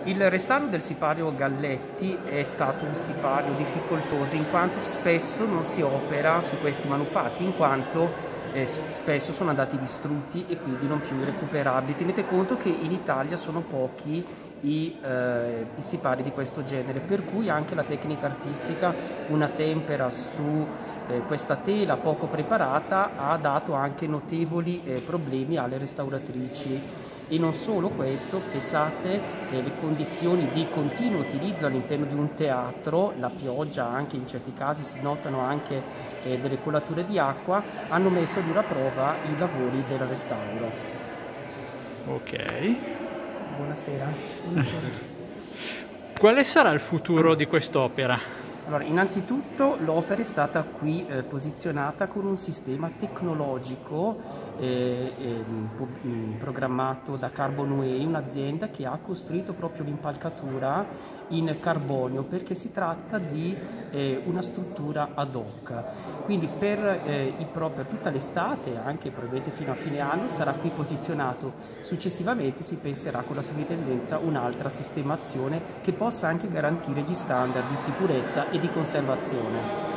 Il restauro del sipario Galletti è stato un sipario difficoltoso in quanto spesso non si opera su questi manufatti, in quanto spesso sono andati distrutti e quindi non più recuperabili. Tenete conto che in Italia sono pochi i sipari di questo genere, per cui anche la tecnica artistica, una tempera su questa tela poco preparata, ha dato anche notevoli problemi alle restauratrici. E non solo questo, pensate le condizioni di continuo utilizzo all'interno di un teatro, la pioggia, anche in certi casi si notano anche delle colature di acqua, hanno messo a dura prova i lavori del restauro. Ok. Buonasera. Quale sarà il futuro di quest'opera? Allora, innanzitutto l'opera è stata qui posizionata con un sistema tecnologico programmato da Carbonway, un'azienda che ha costruito proprio l'impalcatura in carbonio, perché si tratta di una struttura ad hoc. Quindi per tutta l'estate, anche probabilmente fino a fine anno, sarà qui posizionato. Successivamente si penserà con la sovrintendenza un'altra sistemazione che possa anche garantire gli standard di sicurezza e di conservazione.